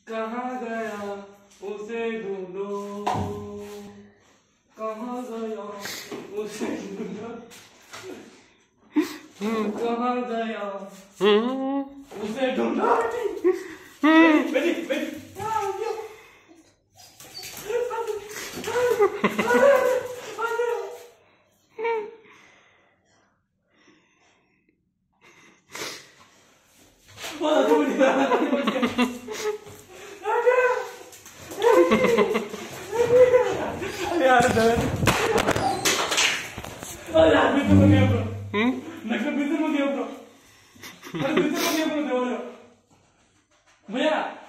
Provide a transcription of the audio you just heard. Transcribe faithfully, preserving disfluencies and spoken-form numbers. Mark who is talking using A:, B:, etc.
A: कहाँ गया उसे ढूंढो, कहाँ गया उसे ढूंढो, कहाँ गया उसे ढूंढो। बेटी बेटी यार यार बिल्कुल मत गया ब्रो, नक्शा बिल्कुल मत गया ब्रो, अरे बिल्कुल मत गया ब्रो, भैया